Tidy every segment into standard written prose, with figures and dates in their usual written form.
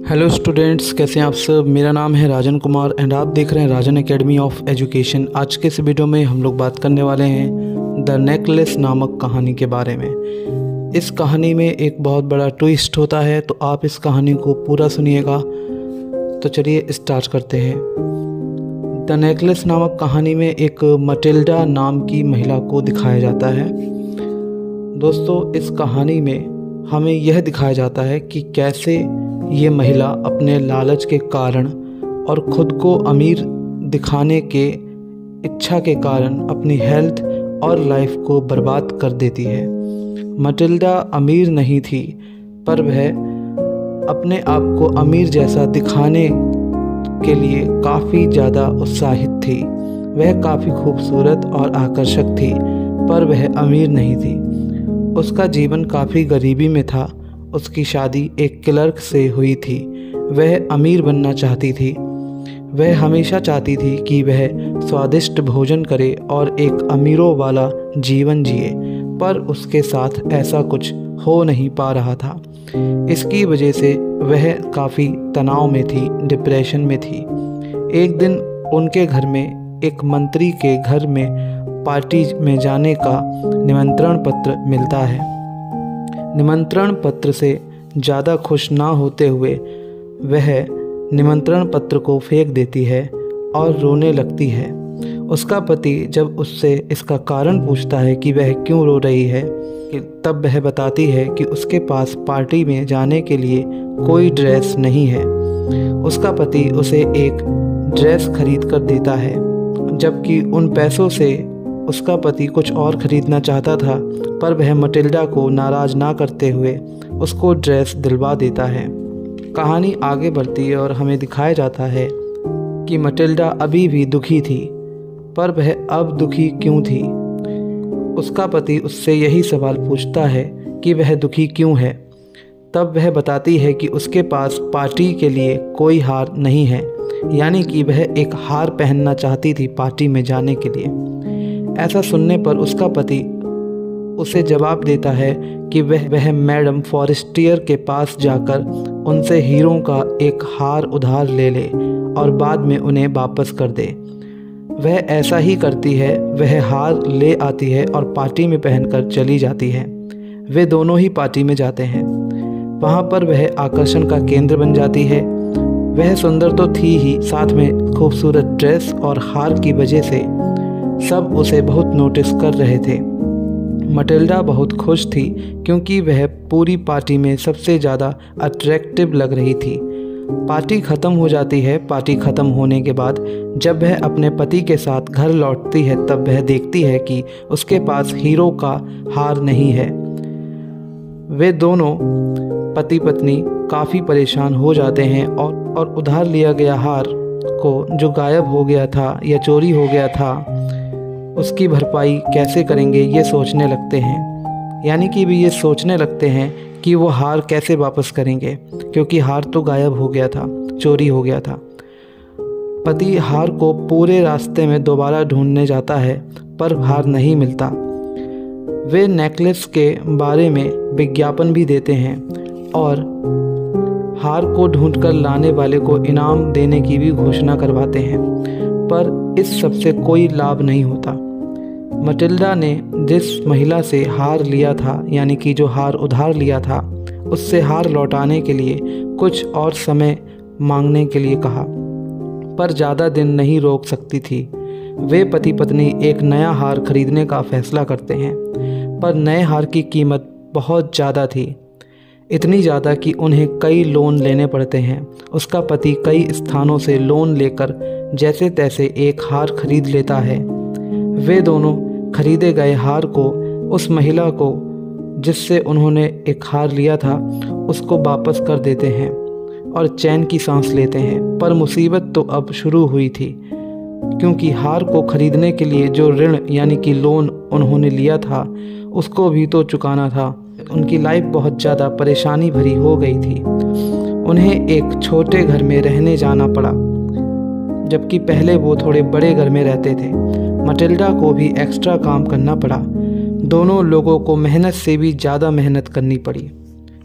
Hello students, कैसे हैं आप सब। मेरा नाम है राजन कुमार एंड आप देख रहे हैं राजन एकेडमी ऑफ एजुकेशन। आज के इस वीडियो में हम लोग बात करने वाले हैं द नेकलेस नामक कहानी के बारे में। इस कहानी में एक बहुत बड़ा ट्विस्ट होता है, तो आप इस कहानी को पूरा सुनिएगा। तो चलिए स्टार्ट करते हैं। द नेकलेस नामक कहानी में एक मटिल्डा नाम की महिला को दिखाया जाता है। दोस्तों, इस कहानी में हमें यह दिखाया जाता है कि कैसे ये महिला अपने लालच के कारण और ख़ुद को अमीर दिखाने के इच्छा के कारण अपनी हेल्थ और लाइफ को बर्बाद कर देती है। मटिल्डा अमीर नहीं थी, पर वह अपने आप को अमीर जैसा दिखाने के लिए काफ़ी ज़्यादा उत्साहित थी। वह काफ़ी खूबसूरत और आकर्षक थी, पर वह अमीर नहीं थी। उसका जीवन काफ़ी गरीबी में था। उसकी शादी एक क्लर्क से हुई थी। वह अमीर बनना चाहती थी। वह हमेशा चाहती थी कि वह स्वादिष्ट भोजन करे और एक अमीरों वाला जीवन जिए, पर उसके साथ ऐसा कुछ हो नहीं पा रहा था। इसकी वजह से वह काफ़ी तनाव में थी, डिप्रेशन में थी। एक दिन उनके घर में एक मंत्री के घर में पार्टी में जाने का निमंत्रण पत्र मिलता है। निमंत्रण पत्र से ज़्यादा खुश ना होते हुए वह निमंत्रण पत्र को फेंक देती है और रोने लगती है। उसका पति जब उससे इसका कारण पूछता है कि वह क्यों रो रही है, तब वह बताती है कि उसके पास पार्टी में जाने के लिए कोई ड्रेस नहीं है। उसका पति उसे एक ड्रेस खरीद कर देता है, जबकि उन पैसों से उसका पति कुछ और ख़रीदना चाहता था, पर वह मटिल्डा को नाराज़ ना करते हुए उसको ड्रेस दिलवा देता है। कहानी आगे बढ़ती है और हमें दिखाया जाता है कि मटिल्डा अभी भी दुखी थी, पर वह अब दुखी क्यों थी। उसका पति उससे यही सवाल पूछता है कि वह दुखी क्यों है। तब वह बताती है कि उसके पास पार्टी के लिए कोई हार नहीं है, यानी कि वह एक हार पहनना चाहती थी पार्टी में जाने के लिए। ऐसा सुनने पर उसका पति उसे जवाब देता है कि वह मैडम फॉरेस्टियर के पास जाकर उनसे हीरों का एक हार उधार ले ले और बाद में उन्हें वापस कर दे। वह ऐसा ही करती है। वह हार ले आती है और पार्टी में पहनकर चली जाती है। वे दोनों ही पार्टी में जाते हैं। वहाँ पर वह आकर्षण का केंद्र बन जाती है। वह सुंदर तो थी ही, साथ में खूबसूरत ड्रेस और हार की वजह से सब उसे बहुत नोटिस कर रहे थे। मटिल्डा बहुत खुश थी, क्योंकि वह पूरी पार्टी में सबसे ज़्यादा अट्रैक्टिव लग रही थी। पार्टी ख़त्म हो जाती है। पार्टी ख़त्म होने के बाद जब वह अपने पति के साथ घर लौटती है, तब वह देखती है कि उसके पास हीरो का हार नहीं है। वे दोनों पति पत्नी काफ़ी परेशान हो जाते हैं और उधार लिया गया हार को, जो गायब हो गया था या चोरी हो गया था, उसकी भरपाई कैसे करेंगे ये सोचने लगते हैं। यानी कि भी ये सोचने लगते हैं कि वो हार कैसे वापस करेंगे, क्योंकि हार तो गायब हो गया था, चोरी हो गया था। पति हार को पूरे रास्ते में दोबारा ढूंढने जाता है, पर हार नहीं मिलता। वे नेकलेस के बारे में विज्ञापन भी देते हैं और हार को ढूंढकर लाने वाले को इनाम देने की भी घोषणा करवाते हैं, पर इस सब से कोई लाभ नहीं होता। मटिल्डा ने जिस महिला से हार लिया था, यानी कि जो हार उधार लिया था, उससे हार लौटाने के लिए कुछ और समय मांगने के लिए कहा, पर ज़्यादा दिन नहीं रोक सकती थी। वे पति पत्नी एक नया हार खरीदने का फैसला करते हैं, पर नए हार की कीमत बहुत ज़्यादा थी, इतनी ज़्यादा कि उन्हें कई लोन लेने पड़ते हैं। उसका पति कई स्थानों से लोन लेकर जैसे तैसे एक हार खरीद लेता है। वे दोनों खरीदे गए हार को उस महिला को जिससे उन्होंने एक हार लिया था, उसको वापस कर देते हैं और चैन की सांस लेते हैं। पर मुसीबत तो अब शुरू हुई थी, क्योंकि हार को खरीदने के लिए जो ऋण यानी कि लोन उन्होंने लिया था, उसको भी तो चुकाना था। उनकी लाइफ बहुत ज़्यादा परेशानी भरी हो गई थी। उन्हें एक छोटे घर में रहने जाना पड़ा, जबकि पहले वो थोड़े बड़े घर में रहते थे। मटिल्डा को भी एक्स्ट्रा काम करना पड़ा। दोनों लोगों को मेहनत से भी ज़्यादा मेहनत करनी पड़ी।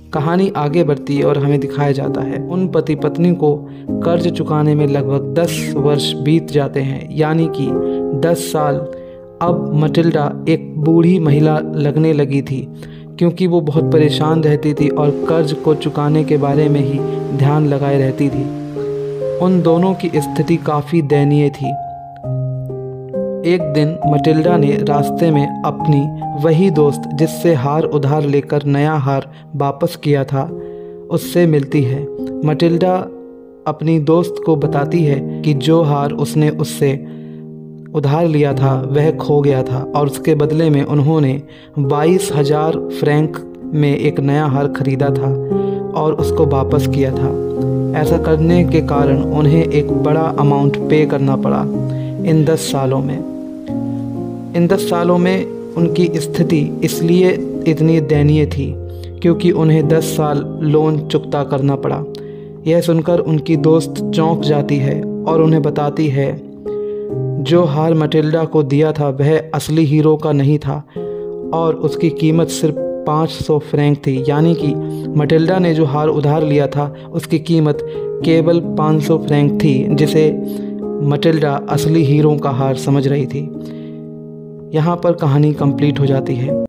कहानी आगे बढ़ती है और हमें दिखाया जाता है उन पति पत्नी को कर्ज चुकाने में लगभग 10 वर्ष बीत जाते हैं, यानी कि 10 साल। अब मटिल्डा एक बूढ़ी महिला लगने लगी थी क्योंकि वो बहुत परेशान रहती थी और कर्ज को चुकाने के बारे में ही ध्यान लगाए रहती थी। उन दोनों की स्थिति काफ़ी दयनीय थी। एक दिन मटिल्डा ने रास्ते में अपनी वही दोस्त जिससे हार उधार लेकर नया हार वापस किया था उससे मिलती है। मटिल्डा अपनी दोस्त को बताती है कि जो हार उसने उससे उधार लिया था वह खो गया था और उसके बदले में उन्होंने 22,000 फ्रैंक में एक नया हार खरीदा था और उसको वापस किया था। ऐसा करने के कारण उन्हें एक बड़ा अमाउंट पे करना पड़ा। इन 10 सालों में उनकी स्थिति इसलिए इतनी दयनीय थी क्योंकि उन्हें 10 साल लोन चुकता करना पड़ा। यह सुनकर उनकी दोस्त चौंक जाती है और उन्हें बताती है जो हार मटिल्डा को दिया था वह असली हीरो का नहीं था और उसकी कीमत सिर्फ 500 फ्रैंक थी, यानी कि मटिल्डा ने जो हार उधार लिया था उसकी कीमत केवल 500 फ्रैंक थी, जिसे मटिल्डा असली हीरो का हार समझ रही थी। यहाँ पर कहानी कंप्लीट हो जाती है।